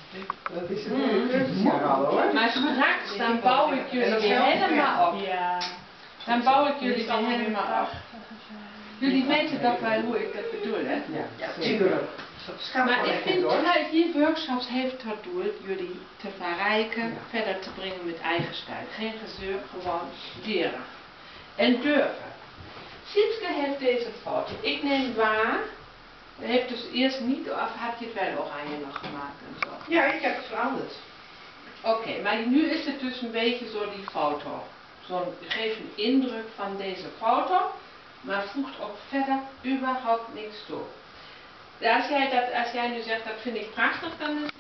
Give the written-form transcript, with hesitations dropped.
Dat is een mooie cursus al hoor. Maar straks dan bouw ik jullie weer helemaal op. Ja. Dan bouw ik jullie weer helemaal op. Jullie weten toch wel hoe ik dat bedoel, hè? Ja, tuurlijk. Maar ik vind die workshops heeft tot doel jullie te verrijken, verder te brengen met eigen stijl. Geen gezeur, gewoon leren. En durven. Sietske heeft deze foto. Ik neem waar. Hij heeft dus eerst niet, of had je het wel oranje nog gemaakt en zo? Ja, ik heb het veranderd. Oké, maar nu is het dus een beetje zo die foto. Geef een indruk van deze foto, maar voegt ook verder überhaupt niks toe. Als jij nu zegt, dat vind ik prachtig, dan is